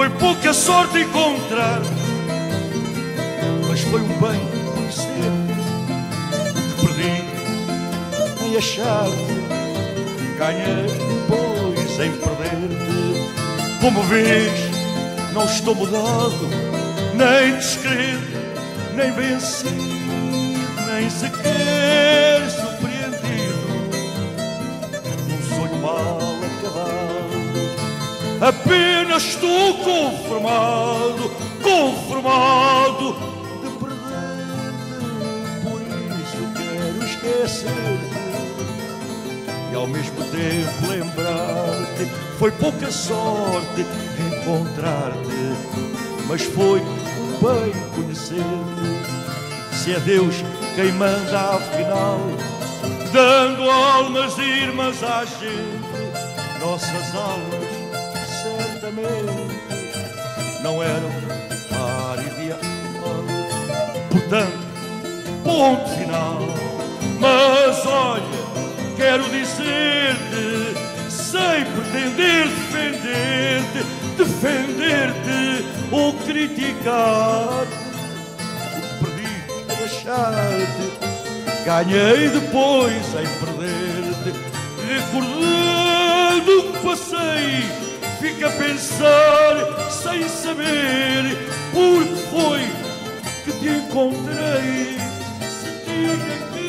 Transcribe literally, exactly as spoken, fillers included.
Foi pouca sorte encontrar, mas foi um bem conhecer. O que perdi em achar-te, ganhei depois em perder-te. Como vês, não estou mudado, nem descrente, nem vencido, nem sequer surpreendido num sonho mal acabado. Apenas estou conformado, conformado de perder-te. Por isso quero esquecer-te e ao mesmo tempo lembrar-te. Foi pouca sorte encontrar-te, mas foi um bem conhecer-te. Se é Deus quem manda afinal, dando almas irmãs à gente, nossas almas certamente não eram par ideal. Portanto, ponto final. Mas olha, quero dizer-te, sem pretender defender-te, defender-te ou criticar-te, o que perdi é achar-te, ganhei depois em perder-te. Recordando o que passei, fico a pensar sem saber por que foi que te encontrei. Se tinha que